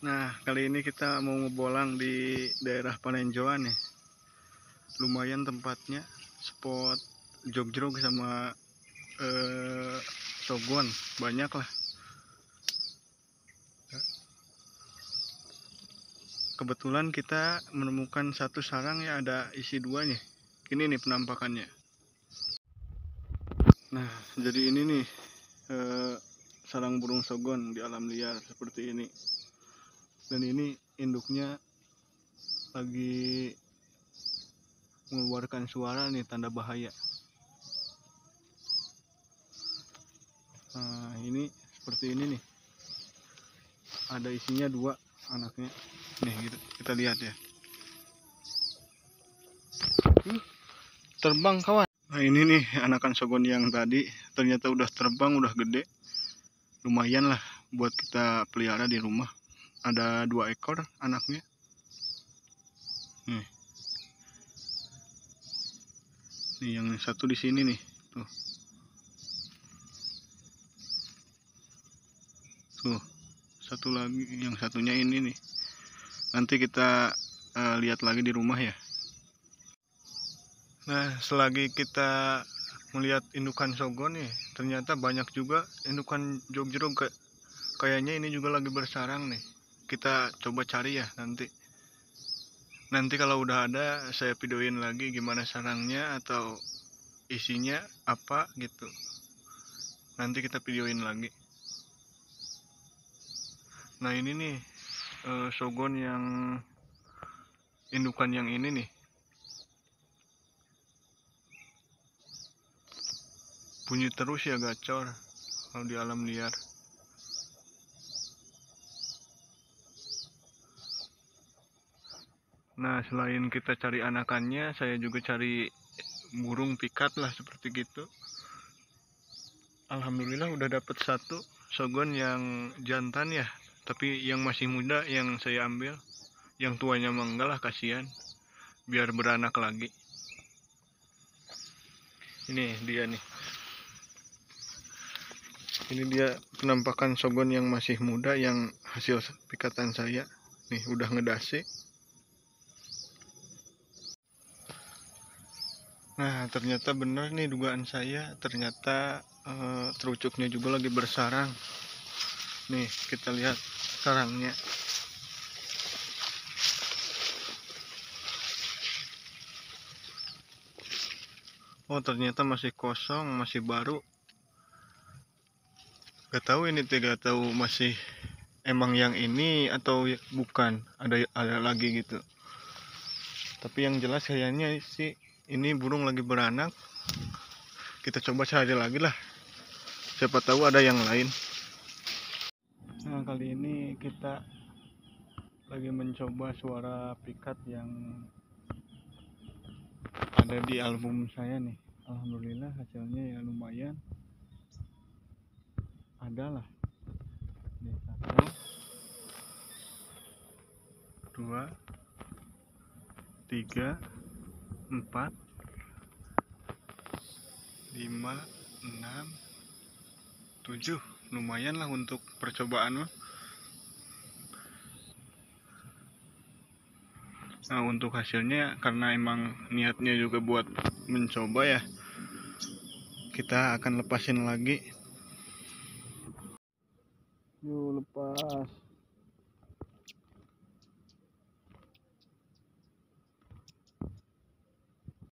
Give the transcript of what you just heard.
Nah, kali ini kita mau ngebolang di daerah Panenjoan nih. Lumayan tempatnya, spot jog-jog sama sogon, banyak lah. Kebetulan kita menemukan satu sarang ya, ada isi duanya. Ini nih penampakannya. Nah, jadi ini nih sarang burung sogon di alam liar seperti ini. Dan ini induknya lagi mengeluarkan suara nih, tanda bahaya. Nah, ini seperti ini nih, ada isinya 2 anaknya nih, gitu. Kita lihat ya, terbang kawan. Nah, ini nih anakan sogon yang tadi ternyata udah terbang, udah gede, lumayan lah buat kita pelihara di rumah. Ada 2 ekor anaknya nih. Nih yang satu di sini nih, tuh satu lagi, yang satunya ini nih. Nanti kita lihat lagi di rumah ya. Nah, selagi kita melihat indukan sogon nih, ternyata banyak juga indukan jog-jog. Kayaknya ini juga lagi bersarang nih. Kita coba cari ya nanti. Nanti kalau udah ada, saya videoin lagi gimana sarangnya atau isinya apa gitu. Nanti kita videoin lagi. Nah, ini nih sogon yang indukan yang ini nih. Bunyi terus ya, gacor kalau di alam liar. Nah, selain kita cari anakannya, saya juga cari burung pikat lah seperti gitu. Alhamdulillah udah dapet satu sogon yang jantan ya, tapi yang masih muda yang saya ambil. Yang tuanya mah enggak lah, kasihan, biar beranak lagi. Ini dia nih. Ini dia penampakan sogon yang masih muda yang hasil pikatan saya. Nih udah ngedase. Nah, ternyata benar nih dugaan saya. Ternyata terucuknya juga lagi bersarang. Nih kita lihat sarangnya. Oh, ternyata masih kosong, masih baru. Gak tahu ini, tidak tahu masih emang yang ini atau bukan, ada lagi gitu. Tapi yang jelas kayaknya sih ini burung lagi beranak. Kita coba cari lagi lah, siapa tahu ada yang lain. Nah, kali ini kita lagi mencoba suara pikat yang ada di album saya nih. Alhamdulillah hasilnya ya lumayan, ada lah. Nih, 1, 2, 3, 4, 5, 6, 7. Lumayan lah untuk percobaan mah. Nah, untuk hasilnya karena emang niatnya juga buat mencoba ya, kita akan lepasin lagi